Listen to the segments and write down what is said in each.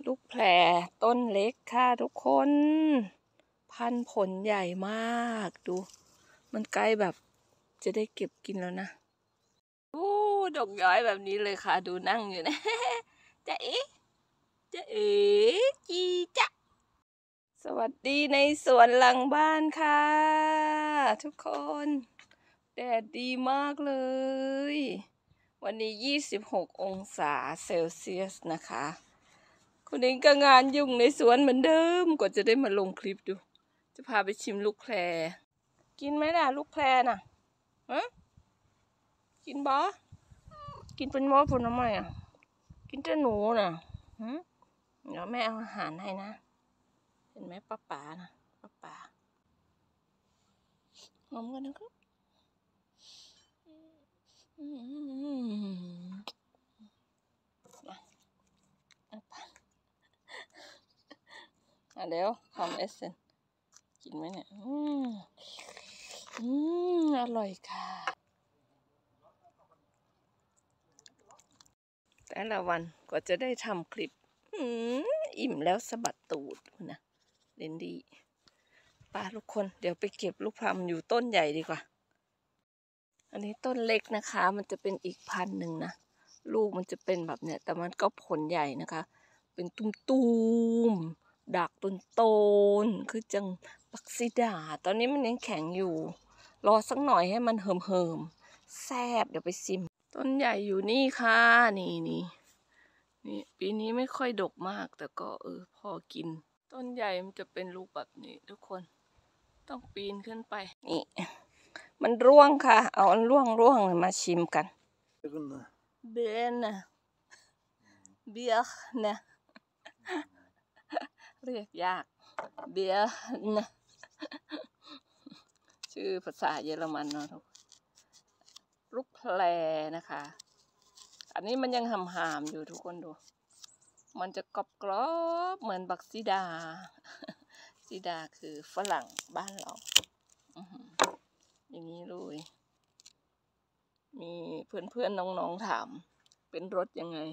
ลูกแพรต้นเล็กค่ะทุกคนพันผลใหญ่มากดูมันใกล้แบบจะได้เก็บกินแล้วนะโอ้ดอกย้อยแบบนี้เลยค่ะดูนั่งอยู่นะ จะเอ๊ะจะเอ๋จีจะสวัสดีในสวนหลังบ้านค่ะทุกคนแดดดีมากเลยวันนี้26 องศาเซลเซียสนะคะคุณเองก็งานยุ่งในสวนเหมือนเดิมกว่าจะได้มาลงคลิปดูจะพาไปชิมลูกแพรกินไหมล่ะลูกแพรน่ะฮะกินบ่กินเป็นมอผลไม้อ่ะกินแต่หนูน่ะเดี๋ยวแม่เอาอาหารให้นะเห็นไหมป้าป๋านะป้าป๋างอมกันนะครับเดี๋ยวทำเอสเซนกินไหมเนี่ยอร่อยค่ะแต่ละวันก็จะได้ทำคลิปอิ่มแล้วสะบัดตูดนะเรนดี้ป้าทุกคนเดี๋ยวไปเก็บลูกพลัมอยู่ต้นใหญ่ดีกว่าอันนี้ต้นเล็กนะคะมันจะเป็นอีกพันธุ์หนึ่งนะลูกมันจะเป็นแบบเนี้ยแต่มันก็ผลใหญ่นะคะเป็นตุ้มๆดักต้นคือจังปักซิดาตอนนี้มันยังแข็งอยู่รอสักหน่อยให้มันเหิมแซ่บเดี๋ยวไปซิมต้นใหญ่อยู่นี่ค่ะนี่ปีนี้ไม่ค่อยดกมากแต่ก็พอกินต้นใหญ่มันจะเป็นลูกแบบนี้ทุกคนต้องปีนขึ้นไปนี่มันร่วงค่ะเอาอันร่วงมาชิมกันเบนนะเบียร์นะเรียกยากเบียร์นะชื่อภาษาเยอรมันเนาะลูกแพรนะคะอันนี้มันยังหำอยู่ทุกคนดูมันจะกรอบเหมือนบักซิดาซิดาคือฝรั่งบ้านเราอย่างนี้เลยมีเพื่อนน้องถามเป็นรสยังไง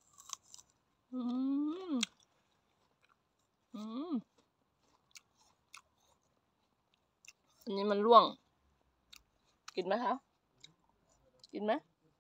อันนี้มันร่วงกินไหมคะกินไหม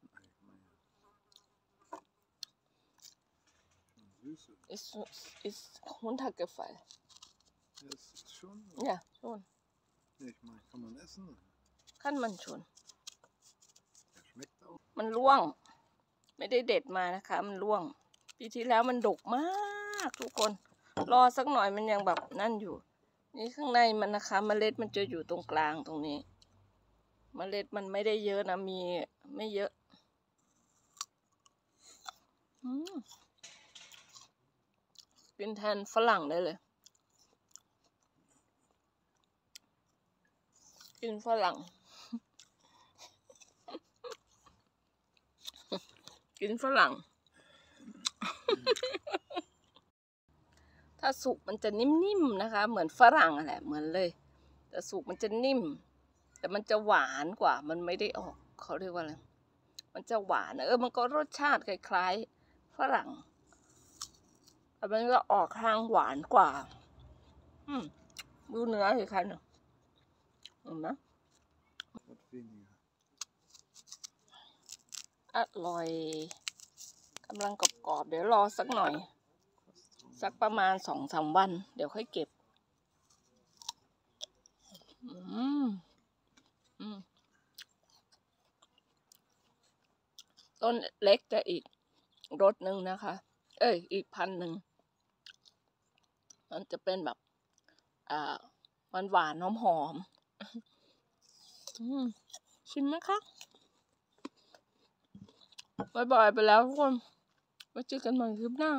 Ist runtergefallen. Ist schon? Ja, schon. Ich meine, kann man essen? Kann man schon. Der schmeckt auch. มันร่วงไม่ได้เด็ดมานะคะมันร่วงปีที่แล้วมันดกมากทุกคนรอสักหน่อยมันยังแบบนั่นอยู่นี่ข้างในมันนะคะเมล็ดมันจะอยู่ตรงกลางตรงนี้เมล็ดมันไม่ได้เยอะนะมีไม่เยอะกินแทนฝรั่งได้เลยกินฝรั่ง กินฝรั่ง ถ้าสุกมันจะนิ่มๆนะคะเหมือนฝรั่งแหละเหมือนเลยแต่สุกมันจะนิ่มแต่มันจะหวานกว่ามันไม่ได้ออกเขาเรียกว่าอะไรมันจะหวานมันก็รสชาติคล้ายๆฝรั่งแต่มันก็ออกทางหวานกว่าดูเนื้อสิคะเนี่ยเห็นไหมอร่อยกำลังกรอบๆเดี๋ยวรอสักหน่อยสักประมาณ2-3 วันเดี๋ยวค่อยเก็บต้นเล็กจะอีกรสหนึ่งนะคะอีกพันธุ์หนึ่งมันจะเป็นแบบหวานหอมชิมไหมคะบ่อยๆไปแล้วทุกคนไว้เจอกันใหม่คลิปหน้า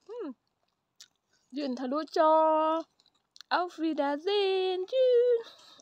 ยืนทะลุจอAuf Wiedersehen จื้อ